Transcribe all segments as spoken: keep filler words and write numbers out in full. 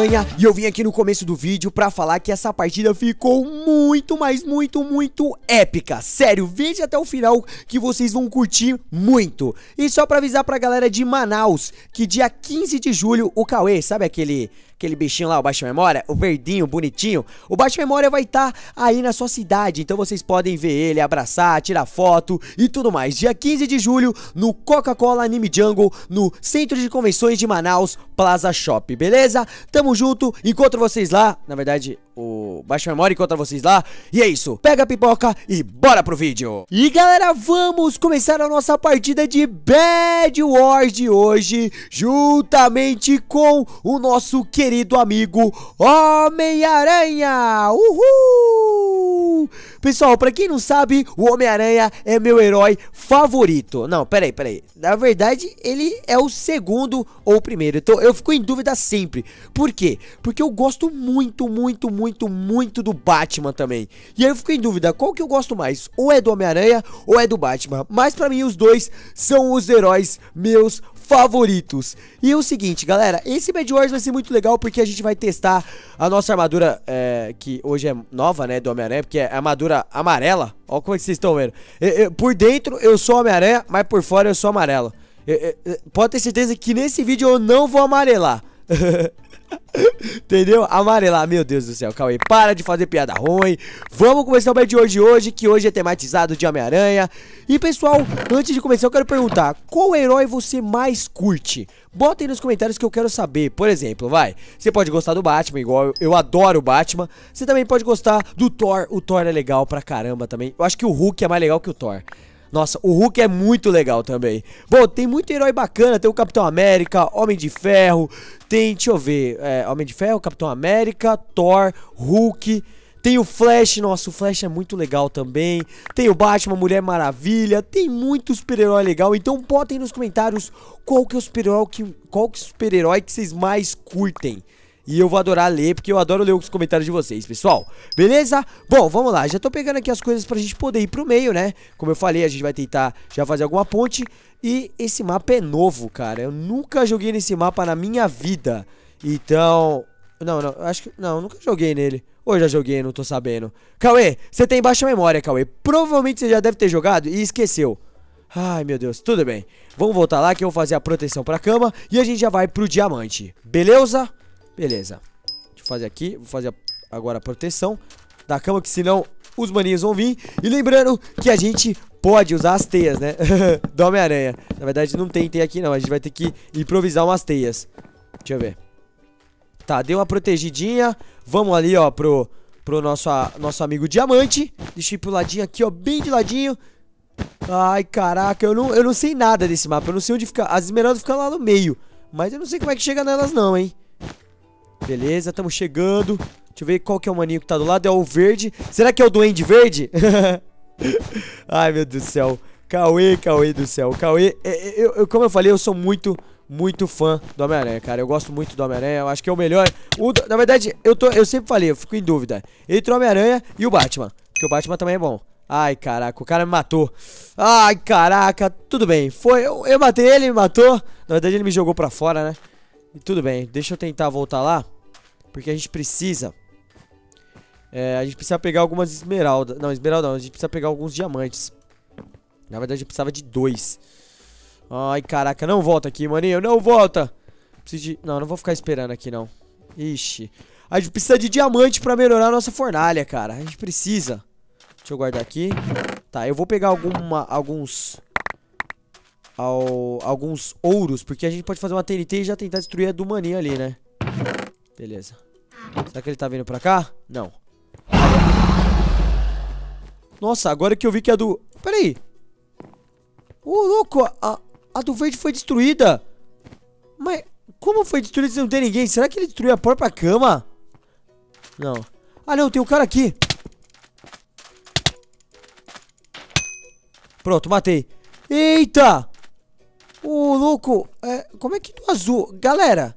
Homem-Aranha e eu vim aqui no começo do vídeo pra falar que essa partida ficou muito, mas muito, muito épica. Sério, veja até o final que vocês vão curtir muito. E só pra avisar pra galera de Manaus que dia quinze de julho o Cauê, sabe aquele... aquele bichinho lá, o Baixa Memória, o verdinho, bonitinho, o Baixa Memória vai estar tá aí na sua cidade, então vocês podem ver ele, abraçar, tirar foto e tudo mais. Dia quinze de julho, no Coca-Cola Anime Jungle, no Centro de Convenções de Manaus, Plaza Shop, beleza? Tamo junto, encontro vocês lá, na verdade... o Baixa Memória encontra vocês lá. E é isso, pega a pipoca e bora pro vídeo. E galera, vamos começar a nossa partida de Bed Wars de hoje, juntamente com o nosso querido amigo Homem-Aranha. Uhul! Pessoal, pra quem não sabe, o Homem-Aranha é meu herói favorito. Não, peraí, peraí. Na verdade, ele é o segundo ou o primeiro. Então eu fico em dúvida sempre. Por quê? Porque eu gosto muito, muito, muito, muito do Batman também. E aí eu fico em dúvida, qual que eu gosto mais? Ou é do Homem-Aranha ou é do Batman? Mas pra mim os dois são os heróis meus favoritos. E é o seguinte, galera, esse Bed Wars vai ser muito legal porque a gente vai testar a nossa armadura, é, que hoje é nova, né, do Homem-Aranha, porque é a armadura amarela. Olha como é que vocês estão vendo. Eu, eu, por dentro eu sou Homem-Aranha, mas por fora eu sou amarelo. Eu, eu, pode ter certeza que nesse vídeo eu não vou amarelar. Entendeu? Amarelar, meu Deus do céu, Cauê, para de fazer piada ruim. Vamos começar o Bed Wars de hoje, que hoje é tematizado de Homem-Aranha. E pessoal, antes de começar eu quero perguntar, qual herói você mais curte? Bota aí nos comentários que eu quero saber. Por exemplo, vai, você pode gostar do Batman, igual eu, eu adoro o Batman. Você também pode gostar do Thor, o Thor é legal pra caramba também. Eu acho que o Hulk é mais legal que o Thor. Nossa, o Hulk é muito legal também. Bom, tem muito herói bacana. Tem o Capitão América, Homem de Ferro. Tem, deixa eu ver, é, Homem de Ferro, Capitão América, Thor, Hulk. Tem o Flash, nossa, o Flash é muito legal também. Tem o Batman, Mulher Maravilha. Tem muito super-herói legal. Então botem nos comentários qual que é o super-herói que, qual que é o super-herói que vocês mais curtem. E eu vou adorar ler, porque eu adoro ler os comentários de vocês, pessoal. Beleza? Bom, vamos lá. Já tô pegando aqui as coisas pra gente poder ir pro meio, né? Como eu falei, a gente vai tentar já fazer alguma ponte. E esse mapa é novo, cara. Eu nunca joguei nesse mapa na minha vida. Então... Não, não, acho que... Não, nunca joguei nele. Ou já joguei, não tô sabendo. Cauê, você tem baixa memória, Cauê. Provavelmente você já deve ter jogado e esqueceu. Ai, meu Deus, tudo bem. Vamos voltar lá que eu vou fazer a proteção pra cama. E a gente já vai pro diamante. Beleza? Beleza, deixa eu fazer aqui, vou fazer agora a proteção da cama, que senão os maninhos vão vir. E lembrando que a gente pode usar as teias, né, do Homem-Aranha. Na verdade não tem teia aqui não, a gente vai ter que improvisar umas teias. Deixa eu ver. Tá, deu uma protegidinha. Vamos ali, ó, pro, pro nosso, a, nosso amigo diamante. Deixa eu ir pro ladinho aqui, ó, bem de ladinho. Ai, caraca, eu não, eu não sei nada desse mapa, eu não sei onde fica. As esmeraldas ficam lá no meio, mas eu não sei como é que chega nelas não, hein. Beleza, estamos chegando. Deixa eu ver qual que é o maninho que tá do lado. É o verde. Será que é o Duende Verde? Ai, meu Deus do céu. Cauê, Cauê do céu. Cauê, eu, eu, como eu falei, eu sou muito, muito fã do Homem-Aranha, cara. Eu gosto muito do Homem-Aranha. Eu acho que é o melhor. O, na verdade, eu, tô, eu sempre falei, eu fico em dúvida entre o Homem-Aranha e o Batman. Porque o Batman também é bom. Ai, caraca, o cara me matou. Ai, caraca, tudo bem. Foi, eu, eu matei ele, ele me matou. Na verdade, ele me jogou pra fora, né? E tudo bem, deixa eu tentar voltar lá. Porque a gente precisa é, a gente precisa pegar algumas esmeraldas. Não, esmeralda não, a gente precisa pegar alguns diamantes. Na verdade eu precisava de dois. Ai, caraca, não volta aqui, maninho, não volta. Preciso de... Não, não vou ficar esperando aqui não. Ixi, a gente precisa de diamante pra melhorar a nossa fornalha, cara. A gente precisa. Deixa eu guardar aqui. Tá, eu vou pegar alguma, alguns ao, Alguns ouros, porque a gente pode fazer uma T N T e já tentar destruir a do maninho ali, né? Beleza. Será que ele tá vindo pra cá? Não. Nossa, agora que eu vi que a do... Pera aí. Ô, louco, a, a do verde foi destruída. Mas como foi destruída se não tem ninguém? Será que ele destruiu a própria cama? Não. Ah, não, tem um cara aqui. Pronto, matei. Eita! Ô, louco, é, como é que do azul... Galera...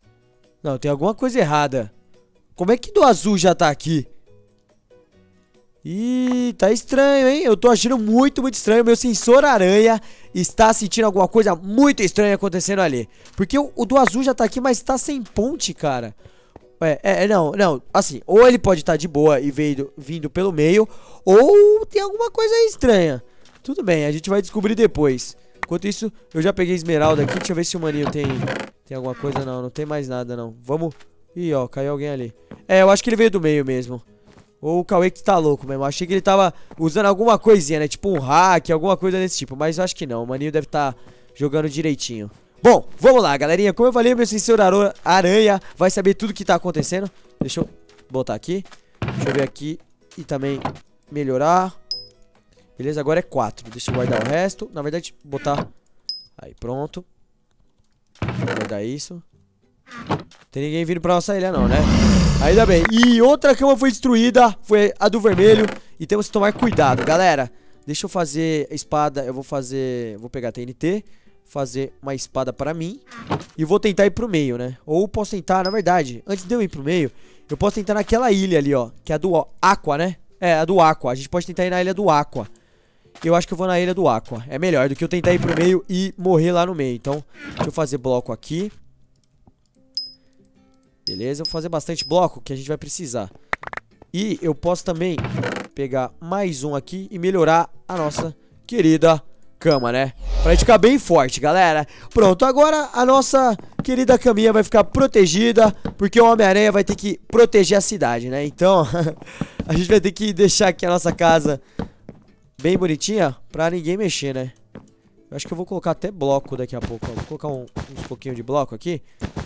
Não, tem alguma coisa errada. Como é que do azul já tá aqui? Ih, tá estranho, hein? Eu tô achando muito, muito estranho. Meu sensor aranha está sentindo alguma coisa muito estranha acontecendo ali. Porque o, o do azul já tá aqui, mas tá sem ponte, cara. É, é, não, não, assim, ou ele pode estar de boa e veio, vindo pelo meio, ou tem alguma coisa estranha. Tudo bem, a gente vai descobrir depois. Enquanto isso, eu já peguei esmeralda aqui. Deixa eu ver se o maninho tem, tem alguma coisa. Não, não tem mais nada, não. Vamos... Ih, ó, caiu alguém ali. É, eu acho que ele veio do meio mesmo. Ou o Cauê que tá louco mesmo. Achei que ele tava usando alguma coisinha, né? Tipo um hack, alguma coisa desse tipo. Mas eu acho que não, o maninho deve estar jogando direitinho. Bom, vamos lá, galerinha. Como eu falei, meu sensor aranha vai saber tudo que tá acontecendo. Deixa eu botar aqui. Deixa eu ver aqui. E também melhorar. Beleza, agora é quatro. Deixa eu guardar o resto. Na verdade, botar... Aí, pronto. Vou guardar isso. Tem ninguém vindo pra nossa ilha não, né? Ainda bem. E outra cama foi destruída. Foi a do vermelho. E temos que tomar cuidado, galera. Deixa eu fazer espada. Eu vou fazer... Vou pegar T N T. Fazer uma espada pra mim. E vou tentar ir pro meio, né? Ou posso tentar, na verdade, antes de eu ir pro meio, eu posso tentar naquela ilha ali, ó. Que é a do Aqua, né? É, a do Aqua. A gente pode tentar ir na ilha do Aqua. Eu acho que eu vou na ilha do Aqua. É melhor do que eu tentar ir pro meio e morrer lá no meio. Então, deixa eu fazer bloco aqui. Beleza, eu vou fazer bastante bloco que a gente vai precisar. E eu posso também pegar mais um aqui e melhorar a nossa querida cama, né? Pra gente ficar bem forte, galera. Pronto, agora a nossa querida caminha vai ficar protegida, porque o Homem-Aranha vai ter que proteger a cidade, né? Então, a gente vai ter que deixar aqui a nossa casa bem bonitinha pra ninguém mexer, né? Eu acho que eu vou colocar até bloco daqui a pouco, ó. Vou colocar um, uns pouquinho de bloco aqui.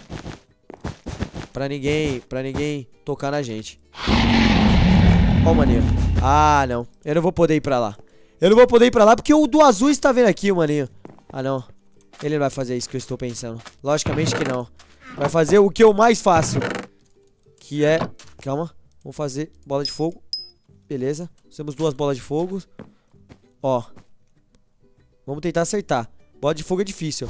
Pra ninguém, pra ninguém tocar na gente. Ó o maninho. Ah, não. Eu não vou poder ir pra lá. Eu não vou poder ir pra lá porque o do azul está vendo aqui, o maninho. Ah, não. Ele não vai fazer isso que eu estou pensando. Logicamente que não. Vai fazer o que eu mais faço. Que é... Calma. Vamos fazer bola de fogo. Beleza. Temos duas bolas de fogo. Ó. Vamos tentar acertar. Bola de fogo é difícil.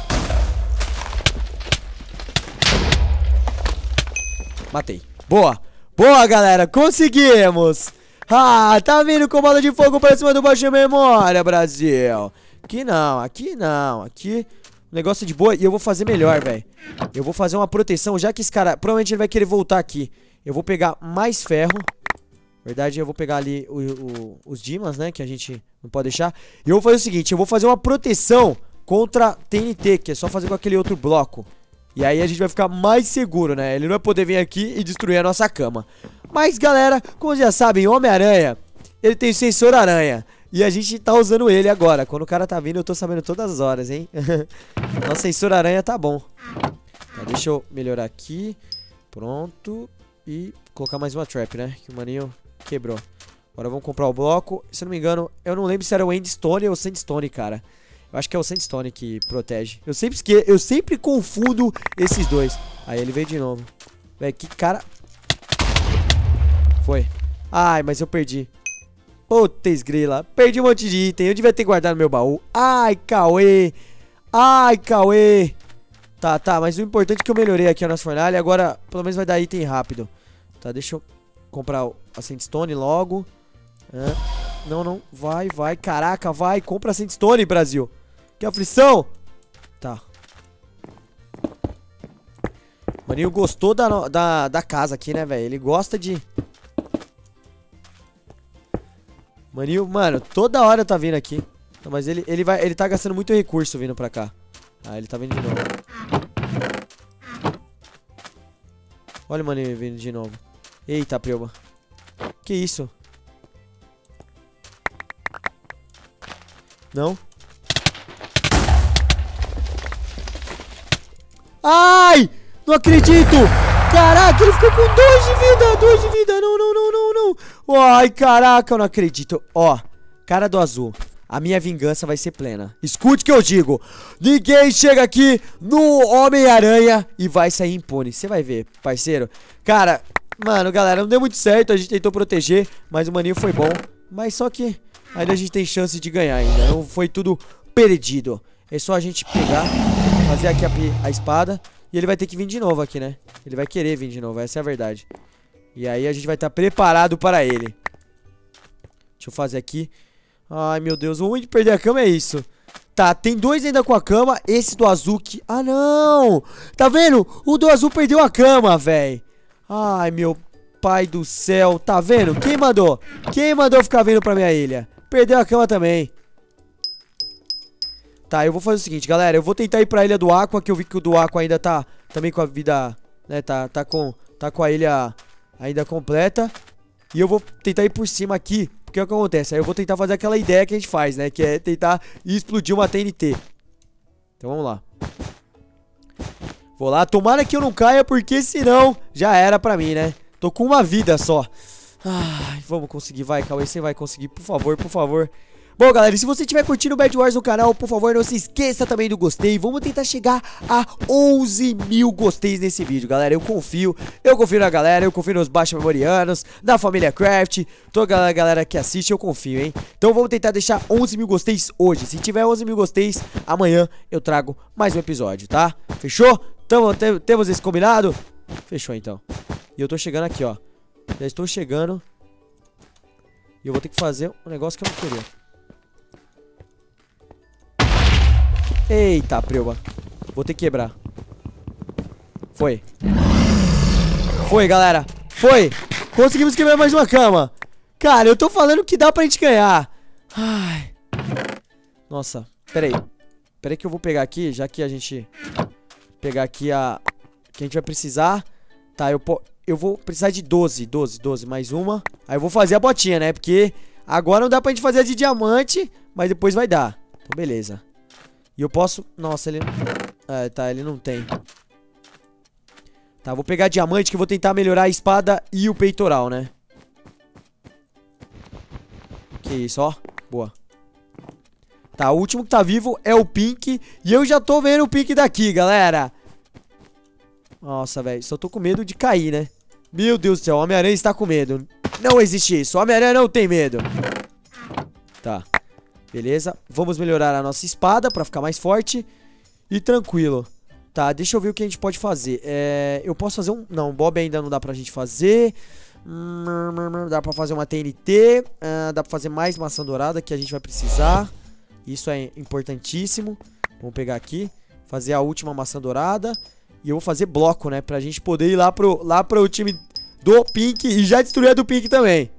Matei. Boa. Boa, galera. Conseguimos. Ah, tá vindo com bola de fogo pra cima do baixo de memória, Brasil. Aqui não, aqui não. Aqui o negócio é de boa. E eu vou fazer melhor, velho. Eu vou fazer uma proteção, já que esse cara... Provavelmente ele vai querer voltar aqui. Eu vou pegar mais ferro. Na verdade, eu vou pegar ali o, o, os dimas, né? Que a gente não pode deixar. E eu vou fazer o seguinte. Eu vou fazer uma proteção contra T N T, que é só fazer com aquele outro bloco. E aí a gente vai ficar mais seguro, né? Ele não vai poder vir aqui e destruir a nossa cama. Mas, galera, como já sabem, Homem-Aranha, ele tem sensor aranha. E a gente tá usando ele agora. Quando o cara tá vindo, eu tô sabendo todas as horas, hein? Nosso sensor aranha tá bom. Tá, deixa eu melhorar aqui. Pronto. E colocar mais uma trap, né? Que o maninho quebrou. Agora vamos comprar o bloco. Se eu não me engano, eu não lembro se era o Endstone ou o Sandstone, cara. Eu acho que é o Sandstone que protege. Eu sempre esque... eu sempre confundo esses dois. Aí ele veio de novo. Véi, que cara... Foi. Ai, mas eu perdi. Putz, grila. Perdi um monte de item. Eu devia ter guardado no meu baú. Ai, Cauê. Ai, Cauê. Tá, tá. Mas o importante é que eu melhorei aqui a nossa fornalha. Agora, pelo menos vai dar item rápido. Tá, deixa eu comprar a Sandstone logo. É. Não, não. Vai, vai. Caraca, vai. Compra a Sandstone, Brasil. Que aflição. Tá. O maninho gostou da, da, da casa aqui, né, velho? Ele gosta de... Maninho, mano, toda hora tá vindo aqui. Não, mas ele, ele, vai, ele tá gastando muito recurso vindo pra cá. Ah, ele tá vindo de novo. Olha o maninho vindo de novo. Eita, preuba. Que isso? Não? Ai! Não acredito! Caraca, ele ficou com dois de vida! Dois de vida! Não, não, não, não, não! Ai, caraca, eu não acredito! Ó, cara do azul. A minha vingança vai ser plena. Escute o que eu digo. Ninguém chega aqui no Homem-Aranha e vai sair impune. Você vai ver, parceiro. Cara, mano, galera, não deu muito certo. A gente tentou proteger, mas o maninho foi bom. Mas só que ainda a gente tem chance de ganhar ainda. Não foi tudo perdido. É só a gente pegar, fazer aqui a, a espada. E ele vai ter que vir de novo aqui, né? Ele vai querer vir de novo, essa é a verdade. E aí a gente vai estar preparado para ele. Deixa eu fazer aqui. Ai, meu Deus, o ruim de perder a cama é isso. Tá, tem dois ainda com a cama. Esse do azul que... Ah, não! Tá vendo? O do azul perdeu a cama, velho. Ai, meu pai do céu. Tá vendo? Quem mandou? Quem mandou ficar vindo pra minha ilha? Perdeu a cama também. Tá, eu vou fazer o seguinte, galera. Eu vou tentar ir pra ilha do Aqua, que eu vi que o do Aqua ainda tá também com a vida... Né, tá, tá, com, tá com a ilha ainda completa. E eu vou tentar ir por cima aqui. Porque é o que acontece? Aí eu vou tentar fazer aquela ideia que a gente faz, né? Que é tentar explodir uma T N T. Então vamos lá. Vou lá. Tomara que eu não caia, porque senão já era pra mim, né? Tô com uma vida só. Ai, vamos conseguir. Vai, Cauê, você vai conseguir. Por favor, por favor. Bom, galera, e se você estiver curtindo o Bed Wars no canal, por favor, não se esqueça também do gostei. Vamos tentar chegar a onze mil gosteis nesse vídeo, galera. Eu confio, eu confio na galera, eu confio nos baixos memorianos, na família Craft, toda a galera que assiste, eu confio, hein. Então vamos tentar deixar onze mil gosteis hoje. Se tiver onze mil gosteis, amanhã eu trago mais um episódio, tá? Fechou? Tamo, te, temos esse combinado? Fechou, então. E eu tô chegando aqui, ó. Já estou chegando. E eu vou ter que fazer um negócio que eu não queria. Eita, preuma. Vou ter que quebrar. Foi. Foi, galera. Foi. Conseguimos quebrar mais uma cama. Cara, eu tô falando que dá pra gente ganhar. Ai. Nossa, peraí. Peraí que eu vou pegar aqui, já que a gente... Pegar aqui a... Que a gente vai precisar. Tá, eu, po... eu vou precisar de doze, doze, doze, mais uma. Aí eu vou fazer a botinha, né? Porque agora não dá pra gente fazer a de diamante, mas depois vai dar. Então, beleza. E eu posso... Nossa, ele... É, tá, ele não tem. Tá, vou pegar diamante que eu vou tentar melhorar a espada e o peitoral, né? Que isso, ó. Boa. Tá, o último que tá vivo é o Pink. E eu já tô vendo o Pink daqui, galera. Nossa, velho. Só tô com medo de cair, né? Meu Deus do céu, o Homem-Aranha está com medo. Não existe isso. O Homem-Aranha não tem medo. Tá. Beleza, vamos melhorar a nossa espada pra ficar mais forte e tranquilo. Tá, deixa eu ver o que a gente pode fazer. É, eu posso fazer um... Não, Bob ainda não dá pra gente fazer. Hum, dá pra fazer uma T N T. Uh, dá pra fazer mais maçã dourada que a gente vai precisar. Isso é importantíssimo. Vamos pegar aqui. Fazer a última maçã dourada. E eu vou fazer bloco, né? Pra gente poder ir lá pro, lá pro time do Pink e já destruir a do Pink também.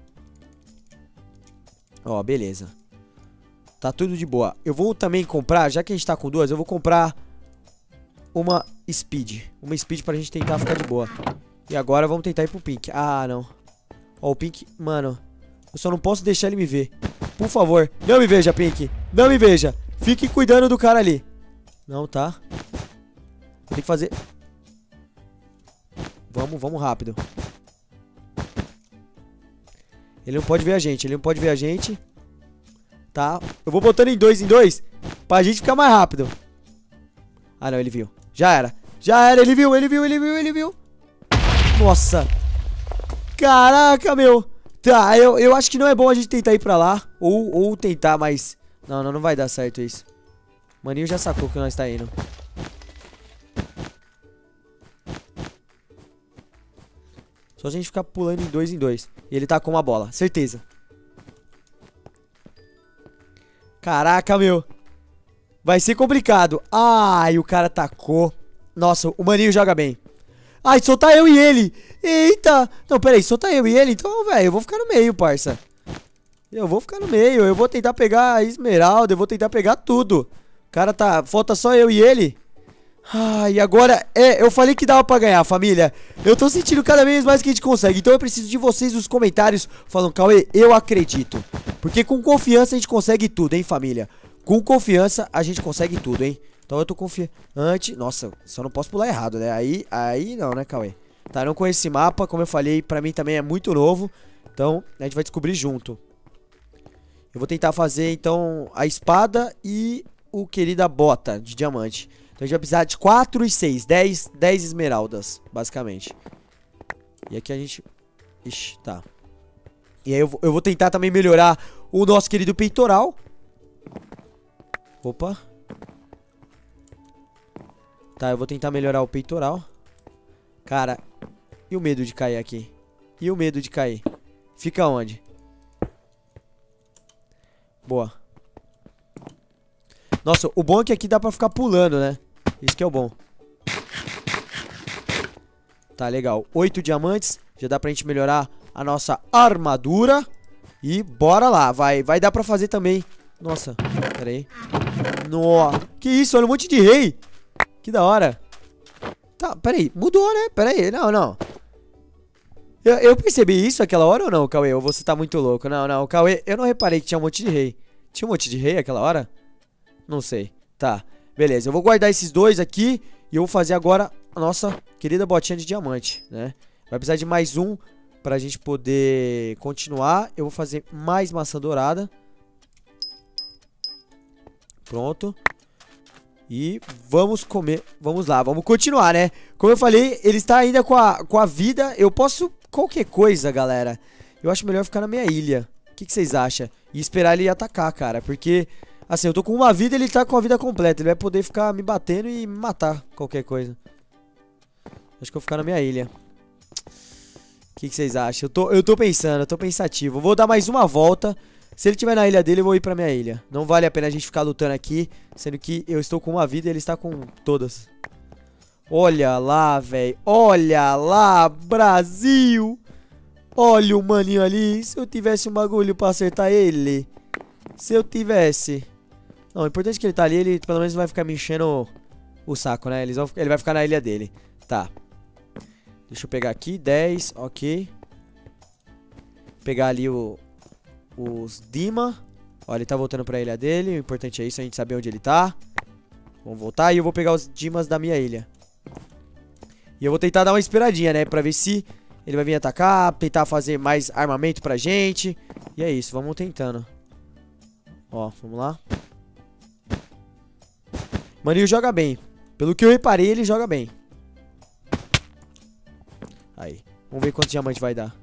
Ó, beleza. Tá tudo de boa. Eu vou também comprar, já que a gente tá com duas, eu vou comprar uma Speed. Uma Speed pra gente tentar ficar de boa. E agora vamos tentar ir pro Pink. Ah, não. Ó, o Pink, mano. Eu só não posso deixar ele me ver. Por favor, não me veja, Pink. Não me veja. Fique cuidando do cara ali. Não, tá. Vou ter que fazer... Vamos, vamos rápido. Ele não pode ver a gente, ele não pode ver a gente. Tá, eu vou botando em dois em dois pra gente ficar mais rápido. Ah, não, ele viu. Já era, já era, ele viu, ele viu, ele viu, ele viu. Nossa. Caraca, meu. Tá, eu, eu acho que não é bom a gente tentar ir pra lá. Ou, ou tentar, mas... Não, não, não vai dar certo isso. Maninho já sacou que nós tá indo. Só a gente ficar pulando em dois em dois. E ele tá com uma bola, certeza. Caraca, meu. Vai ser complicado. Ai, o cara tacou. Nossa, o maninho joga bem. Ai, só tá eu e ele. Eita. Não, peraí, só tá eu e ele. Então, velho, eu vou ficar no meio, parça. Eu vou ficar no meio. Eu vou tentar pegar a esmeralda. Eu vou tentar pegar tudo. O cara tá... Falta só eu e ele. Ai, agora... É, eu falei que dava pra ganhar, família. Eu tô sentindo cada vez mais que a gente consegue. Então eu preciso de vocês nos comentários falando, Cauê, eu acredito. Porque com confiança a gente consegue tudo, hein, família. Com confiança a gente consegue tudo, hein. Então eu tô confiante. Nossa, só não posso pular errado, né. Aí, aí não, né, Cauê. Tá, não conheço esse mapa. Como eu falei, pra mim também é muito novo. Então a gente vai descobrir junto. Eu vou tentar fazer, então, a espada e o querida bota de diamante. Então a gente vai precisar de quatro e seis. dez, dez esmeraldas, basicamente. E aqui a gente... Ixi, tá. E aí eu vou, eu vou tentar também melhorar o nosso querido peitoral. Opa. Tá, eu vou tentar melhorar o peitoral. Cara, e o medo de cair aqui? E o medo de cair? Fica onde? Boa. Nossa, o bom é que aqui dá pra ficar pulando, né? Isso que é o bom. Tá, legal. Oito diamantes. Já dá pra gente melhorar a nossa armadura. E bora lá. Vai, vai dar pra fazer também. Nossa, pera aí. Nossa, que isso? Olha um monte de rei. Que da hora. Tá, pera aí. Mudou, né? Pera aí. Não, não. Eu, eu percebi isso aquela hora ou não, Cauê? Ou você tá muito louco? Não, não. Cauê, eu não reparei que tinha um monte de rei. Tinha um monte de rei aquela hora? Não sei. Tá, beleza. Eu vou guardar esses dois aqui e eu vou fazer agora a nossa querida botinha de diamante, né? Vai precisar de mais um pra gente poder continuar. Eu vou fazer mais maçã dourada. Pronto. E vamos comer. Vamos lá, vamos continuar, né? Como eu falei, ele está ainda com a, com a vida. Eu posso qualquer coisa, galera. Eu acho melhor ficar na minha ilha. O que, que vocês acham? E esperar ele atacar, cara. Porque... assim, eu tô com uma vida e ele tá com a vida completa. Ele vai poder ficar me batendo e me matar qualquer coisa. Acho que eu vou ficar na minha ilha. O que, que vocês acham? Eu tô, eu tô pensando, eu tô pensativo. Eu vou dar mais uma volta. Se ele estiver na ilha dele, eu vou ir pra minha ilha. Não vale a pena a gente ficar lutando aqui, sendo que eu estou com uma vida e ele está com todas. Olha lá, velho. Olha lá, Brasil. Olha o maninho ali. Se eu tivesse um bagulho pra acertar ele. Se eu tivesse... não, o importante é que ele tá ali, ele pelo menos vai ficar me enchendo o, o saco, né? Eles vão, ele vai ficar na ilha dele. Tá. Deixa eu pegar aqui, dez, ok. Pegar ali o, os Dima. Ó, ele tá voltando pra ilha dele. O importante é isso, a gente saber onde ele tá. Vamos voltar e eu vou pegar os Dimas da minha ilha. E eu vou tentar dar uma esperadinha, né? Pra ver se ele vai vir atacar, tentar fazer mais armamento pra gente. E é isso, vamos tentando. Ó, vamos lá. Maninho joga bem. Pelo que eu reparei, ele joga bem. Aí. Vamos ver quanto diamante vai dar.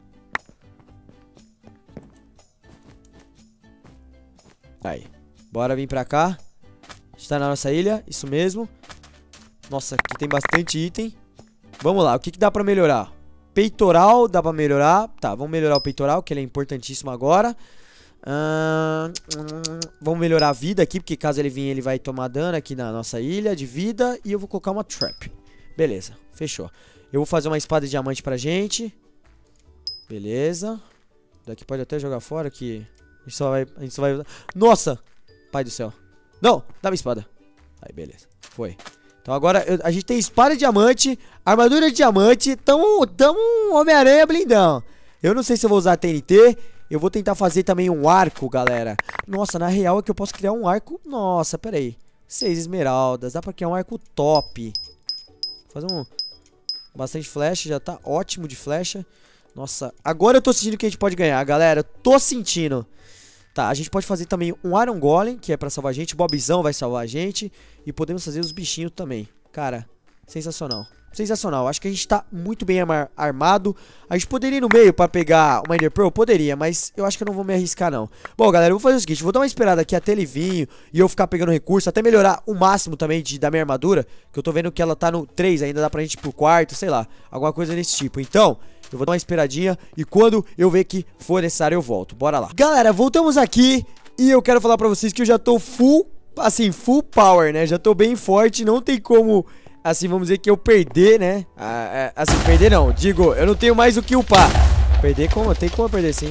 Aí. Bora vir pra cá. Está na nossa ilha. Isso mesmo. Nossa, aqui tem bastante item. Vamos lá. O que, que dá pra melhorar? Peitoral dá pra melhorar. Tá, vamos melhorar o peitoral, que ele é importantíssimo agora. Uh, hum, vamos melhorar a vida aqui, porque caso ele venha, ele vai tomar dano aqui na nossa ilha de vida. E eu vou colocar uma trap. Beleza, fechou. Eu vou fazer uma espada de diamante pra gente. Beleza. Daqui pode até jogar fora que a gente só vai, a gente só vai usar. Nossa, pai do céu. Não, dá minha espada. Aí, beleza, foi. Então agora eu, a gente tem espada de diamante, armadura de diamante. Tamo, tamo um Homem-Aranha blindão. Eu não sei se eu vou usar T N T. Eu vou tentar fazer também um arco, galera. Nossa, na real é que eu posso criar um arco. Nossa, pera aí. Seis esmeraldas. Dá pra criar um arco top. Fazer um... bastante flecha. Já tá ótimo de flecha. Nossa, agora eu tô sentindo que a gente pode ganhar, galera. Tô sentindo. Tá, a gente pode fazer também um Iron Golem, que é pra salvar a gente. Bobzão vai salvar a gente. E podemos fazer os bichinhos também. Cara, sensacional. Sensacional, acho que a gente tá muito bem armado. A gente poderia ir no meio pra pegar uma Ender Pearl? Poderia, mas eu acho que eu não vou me arriscar não. Bom, galera, eu vou fazer o seguinte, vou dar uma esperada aqui até ele vir e eu ficar pegando recurso, até melhorar o máximo também de, da minha armadura, que eu tô vendo que ela tá no três, ainda dá pra gente ir pro quarto, sei lá, alguma coisa desse tipo. Então, eu vou dar uma esperadinha e quando eu ver que for necessário eu volto, bora lá. Galera, voltamos aqui e eu quero falar pra vocês que eu já tô full, assim, full power, né? Já tô bem forte, não tem como... assim, vamos dizer que eu perder, né? Ah, é, assim, perder não. Digo, eu não tenho mais o que upar. Perder como? Tem como eu perder sim.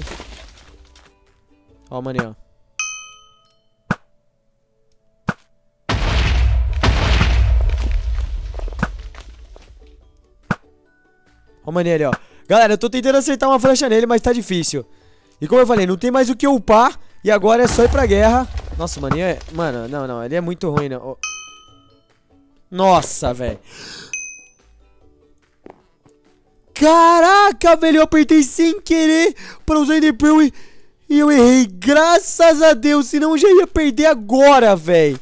Ó, maninho. Ó, maninho ali, ó. Galera, eu tô tentando acertar uma flecha nele, mas tá difícil. E como eu falei, não tem mais o que upar. E agora é só ir pra guerra. Nossa, maninho é... mano, não, não. Ele é muito ruim, não. Oh. Nossa, velho. Caraca, velho. Eu apertei sem querer pra usar Ender Pearl e, e eu errei. Graças a Deus. Senão eu já ia perder agora, velho.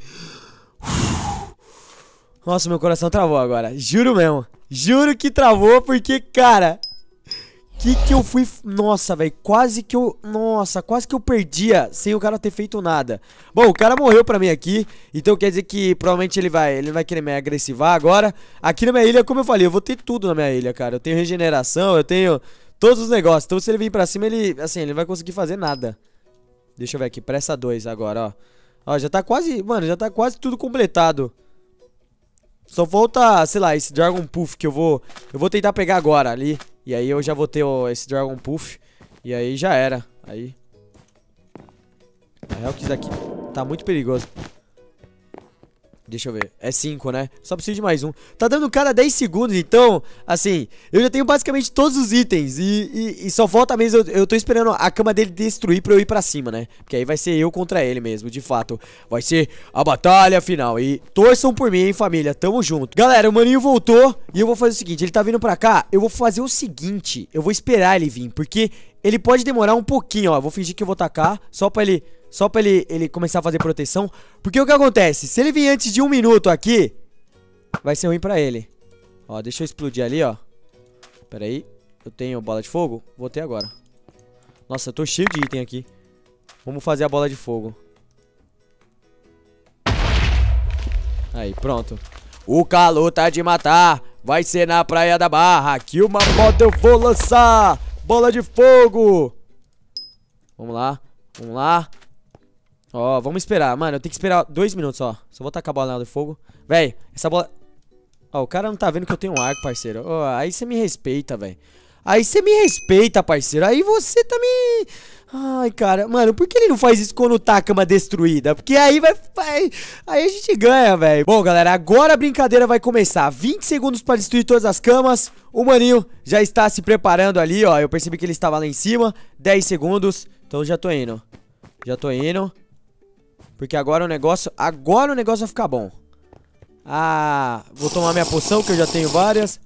Nossa, meu coração travou agora. Juro mesmo. Juro que travou porque, cara... que que eu fui... nossa, velho. Quase que eu... nossa, quase que eu perdia sem o cara ter feito nada. Bom, o cara morreu pra mim aqui. Então quer dizer que provavelmente ele vai... ele vai querer me agressivar agora. Aqui na minha ilha, como eu falei, eu vou ter tudo na minha ilha, cara. Eu tenho regeneração, eu tenho todos os negócios. Então se ele vir pra cima, ele... assim, ele não vai conseguir fazer nada. Deixa eu ver aqui, pressa dois agora, ó. Ó, já tá quase, mano, já tá quase tudo completado. Só falta, sei lá, esse Dragon Puff que eu vou Eu vou tentar pegar agora ali. E aí eu já vou ter ó, esse Dragon Puff. E aí já era. Aí na real que isso daqui tá muito perigoso. Deixa eu ver, é cinco, né? Só preciso de mais um. Tá dando cada dez segundos, então, assim, eu já tenho basicamente todos os itens. E, e, e só falta mesmo, eu, eu tô esperando a cama dele destruir pra eu ir pra cima, né? Porque aí vai ser eu contra ele mesmo, de fato. Vai ser a batalha final. E torçam por mim, hein, família, tamo junto. Galera, o maninho voltou. E eu vou fazer o seguinte, ele tá vindo pra cá. Eu vou fazer o seguinte, eu vou esperar ele vir, porque ele pode demorar um pouquinho, ó. Eu vou fingir que eu vou tacar, só pra ele... Só pra ele, ele começar a fazer proteção. Porque o que acontece? Se ele vir antes de um minuto aqui, vai ser ruim pra ele. Ó, deixa eu explodir ali, ó. Pera aí. Eu tenho bola de fogo? Vou ter agora. Nossa, eu tô cheio de item aqui. Vamos fazer a bola de fogo. Aí, pronto. O calor tá de matar. Vai ser na Praia da Barra. Que uma moto eu vou lançar. Bola de fogo. Vamos lá. Vamos lá. Ó, oh, vamos esperar, mano, eu tenho que esperar dois minutos, ó. Só vou tacar a bola de fogo. Véi, essa bola... Ó, oh, o cara não tá vendo que eu tenho um arco, parceiro. Oh, aí você me respeita, velho. Aí você me respeita, parceiro. Aí você tá me... Ai, cara, mano, por que ele não faz isso quando tá a cama destruída? Porque aí vai... vai... Aí a gente ganha, velho. Bom, galera, agora a brincadeira vai começar. vinte segundos pra destruir todas as camas. O maninho já está se preparando ali, ó. Eu percebi que ele estava lá em cima. dez segundos. Então eu já tô indo. Já tô indo. Porque agora o negócio... Agora o negócio vai ficar bom. Ah, vou tomar minha poção, que eu já tenho várias.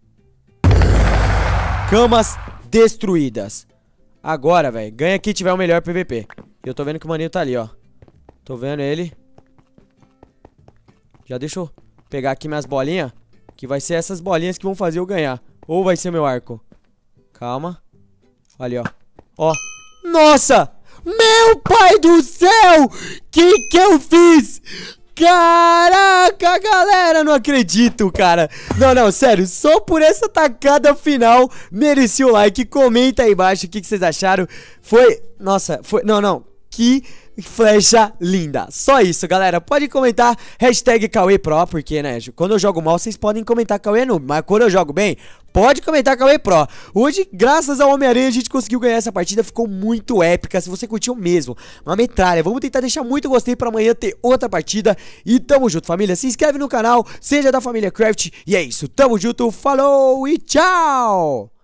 Camas destruídas. Agora, velho. Ganha quem tiver o melhor P V P. Eu tô vendo que o maninho tá ali, ó. Tô vendo ele. Já deixa eu pegar aqui minhas bolinhas. Que vai ser essas bolinhas que vão fazer eu ganhar. Ou vai ser meu arco. Calma. Ali, ó. Ó. Nossa! Meu pai do céu! Que que eu fiz? Caraca, galera, não acredito, cara. Não, não, sério, só por essa tacada final mereci o like. Comenta aí embaixo o que, que vocês acharam. Foi, nossa, foi, não, não, que flecha linda. Só isso, galera, pode comentar hashtag Cauê Pro, porque, né, quando eu jogo mal, vocês podem comentar Cauê noob, mas quando eu jogo bem, pode comentar Cauê Pro. Hoje, graças ao Homem-Aranha, a gente conseguiu ganhar essa partida, ficou muito épica. Se você curtiu mesmo, uma metralha. Vamos tentar deixar muito gostei pra amanhã ter outra partida. E tamo junto, família. Se inscreve no canal, seja da família Craft. E é isso, tamo junto, falou e tchau!